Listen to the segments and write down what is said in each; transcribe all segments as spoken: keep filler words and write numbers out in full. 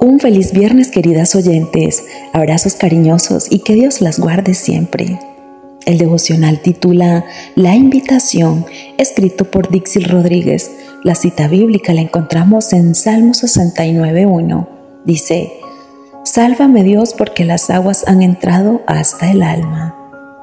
Un feliz viernes, queridas oyentes, abrazos cariñosos y que Dios las guarde siempre. El devocional titula La Invitación, escrito por Dixil Rodríguez. La cita bíblica la encontramos en Salmo sesenta y nueve, uno. Dice: Sálvame Dios porque las aguas han entrado hasta el alma.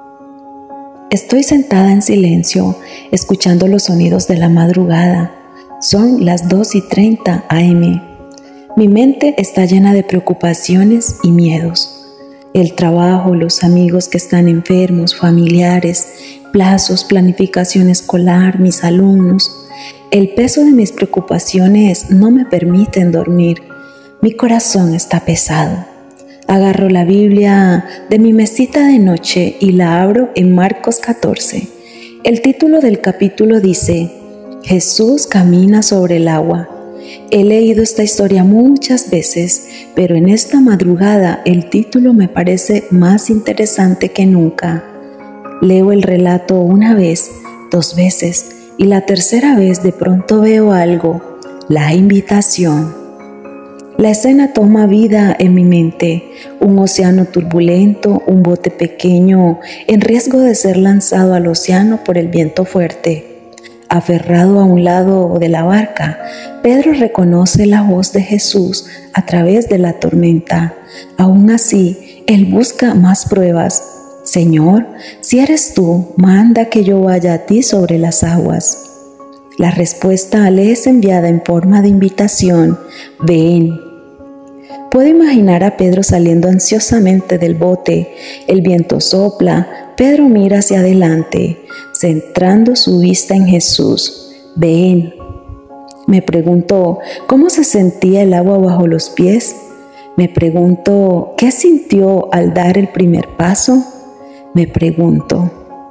Estoy sentada en silencio, escuchando los sonidos de la madrugada. Son las dos y treinta a eme Mi mente está llena de preocupaciones y miedos. El trabajo, los amigos que están enfermos, familiares, plazos, planificación escolar, mis alumnos. El peso de mis preocupaciones no me permiten dormir. Mi corazón está pesado. Agarro la Biblia de mi mesita de noche y la abro en Marcos catorce. El título del capítulo dice: Jesús camina sobre el agua. He leído esta historia muchas veces, pero en esta madrugada el título me parece más interesante que nunca. Leo el relato una vez, dos veces, y la tercera vez de pronto veo algo: la invitación. La escena toma vida en mi mente: un océano turbulento, un bote pequeño en riesgo de ser lanzado al océano por el viento fuerte. Aferrado a un lado de la barca, Pedro reconoce la voz de Jesús a través de la tormenta. Aún así, él busca más pruebas. Señor, si eres tú, manda que yo vaya a ti sobre las aguas. La respuesta le es enviada en forma de invitación: ven. Puedo imaginar a Pedro saliendo ansiosamente del bote. El viento sopla, Pedro mira hacia adelante, centrando su vista en Jesús. Ven. Me pregunto, ¿cómo se sentía el agua bajo los pies? Me pregunto, ¿qué sintió al dar el primer paso? Me pregunto.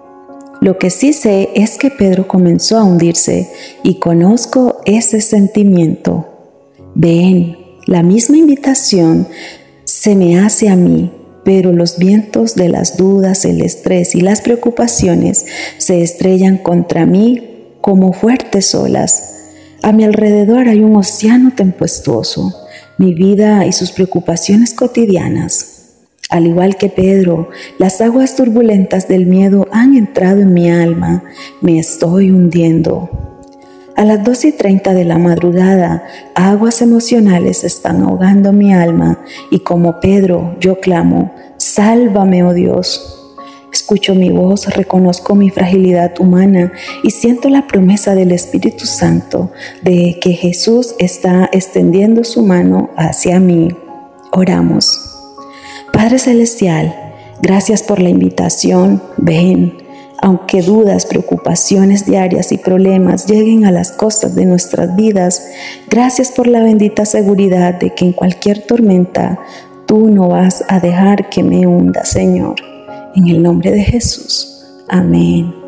Lo que sí sé es que Pedro comenzó a hundirse y conozco ese sentimiento. Ven. La misma invitación se me hace a mí, pero los vientos de las dudas, el estrés y las preocupaciones se estrellan contra mí como fuertes olas. A mi alrededor hay un océano tempestuoso, mi vida y sus preocupaciones cotidianas. Al igual que Pedro, las aguas turbulentas del miedo han entrado en mi alma, me estoy hundiendo. A las dos y treinta de la madrugada, aguas emocionales están ahogando mi alma y como Pedro, yo clamo: sálvame, oh Dios. Escucho mi voz, reconozco mi fragilidad humana y siento la promesa del Espíritu Santo de que Jesús está extendiendo su mano hacia mí. Oramos. Padre Celestial, gracias por la invitación. Ven. Aunque dudas, preocupaciones diarias y problemas lleguen a las costas de nuestras vidas, gracias por la bendita seguridad de que en cualquier tormenta tú no vas a dejar que me hunda, Señor. En el nombre de Jesús. Amén.